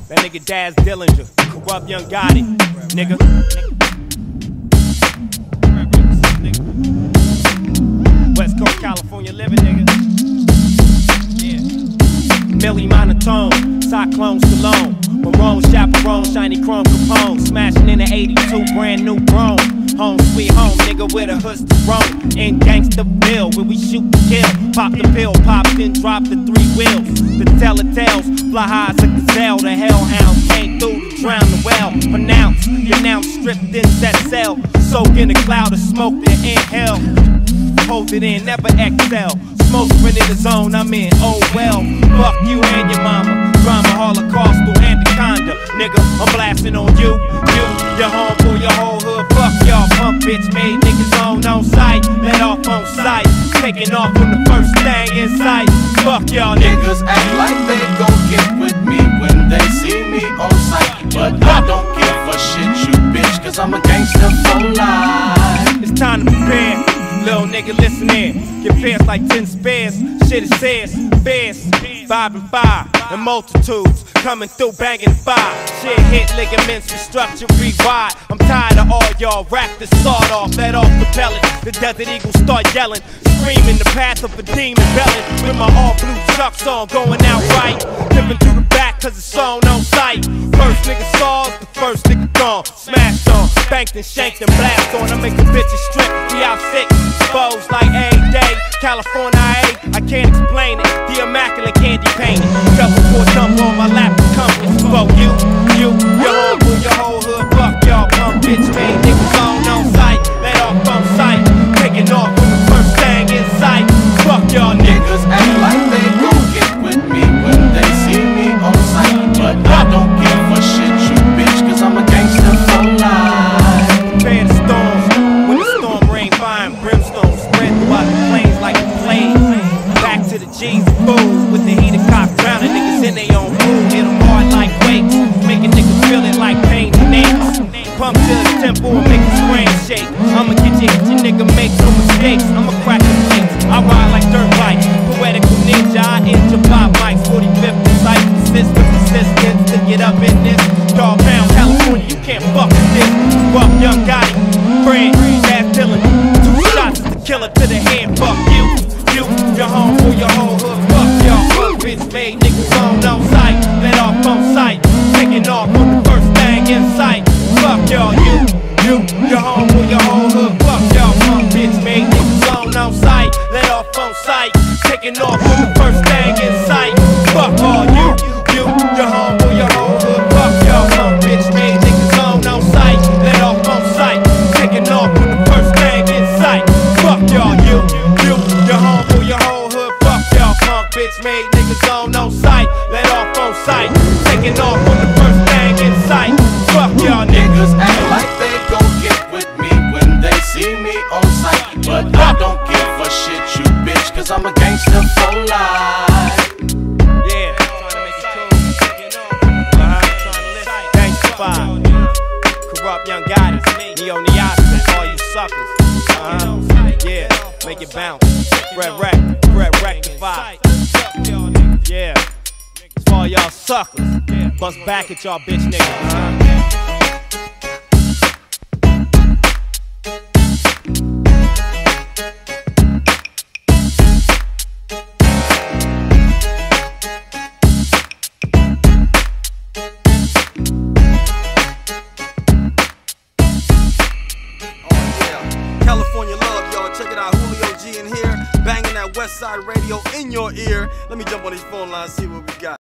That nigga Daz Dillinger, Corrupt Young Gotti, nigga. West Coast, California living, nigga. Yeah. Millie Monotone, Cyclone Stallone, Marone, Chaperone, Shiny Chrome Capone, smashing in the 82 brand new Chrome. Home sweet home, nigga, where the hoods to roam. In Gangsterville, where we shoot to kill. Pop the pill, pop, then drop the 3 wheels. The telltales, fly high as a gazelle. The hellhounds came through to drown the well. Pronounce, denounce, stripped in set cell. Soak in a cloud of smoke, then inhale. Hold it in, never exhale. Smoke when in the zone I'm in, oh well. Fuck you and your mama. Drama, Holocaust, through anaconda. Nigga, I'm blasting on you, your homeboy, your whole hood. Fuck y'all, pump bitch made niggas on sight. Let off on sight, taking off on the first thing in sight. Fuck y'all niggas act like they gon' get with me when they see me on sight. But I don't give a shit, you bitch, cause I'm a gangster for life. It's time to prepare. Little nigga, listen in. Get pairs like 10 spares. Shit it says, bears, 5 and 5, and multitudes coming through banging 5. Shit hit ligaments, restructure, rewide. I'm tired of all y'all rap the sawed off, let off the pellet. The Desert Eagles start yelling, screaming the path of a demon belling. With my all blue chucks on, going out right. Dipping through the back cause it's on sight. First nigga saw, the first nigga gone. Smashed on, banked and shanked and blast on. I make the bitches strip, we out sick. Exposed like a day, California, I can't explain it. The immaculate candy painted. Double 4 dump on my lap, compass. Fuck you, your homeboy, your whole hood. Fuck y'all, pump bitch made niggas on sight. Let off on sight, taking off on the first thing in sight. Fuck y'all niggas act like they gon' get with me when they see me on sight. But I don't give a shit, you bitch, cause I'm a gangster for life. Prepare the storms, when the storm rain, fire and brimstone spread throughout the plains like a plague. Back to the G's and fools with the heated cock drowning niggas in their own pool. Hit them hard like weights, making niggas feel it like pain and nails. Pump to the tempo and make his brain shake. I'ma get you, hit your nigga, make no mistakes. I'ma crack the plates, I ride like dirt bikes. Poetical ninja, I injure Bob Mike's 45th precise persistence to get up in this. Dog pound, California, you can't fuck with this. Rough Young Gotti, Fred, Daz Dillinger. 2 shots is the killer to the head. Fuck you, your homeboy, your whole hood. Fuck y'all, fuck bitch made niggas on sight. Let off on sight, taking off on the first thing in sight. Fuck y'all, your homeboy, your whole hood. Fuck y'all, pump bitch made niggas on sight. Let off on sight, taking off on the first thing in sight. Fuck all you, your homeboy, your whole hood. Fuck y'all, pump bitch made niggas on sight. Let off on sight, taking off on the first thing in sight. Fuck y'all, your homeboy, your whole hood. Fuck y'all, pump bitch made niggas on sight. Let off on sight, taking off on the first thing in sight. Fuck y'all niggas act like they gon' get with me when they see me on sight. But I don't give a shit, you bitch, cause I'm a gangster for life. Yeah, trying to make it cool. Gangsta 5, Corrupt Young Gotti, Neo Niasa, all you suckers. Yeah, make it bounce. Fred Rectify. Yeah, it's all y'all suckers. Bust back at y'all bitch niggas. California love, y'all. Check it out. Julio G in here, banging that West Side Radio in your ear. Let me jump on these phone lines, see what we got.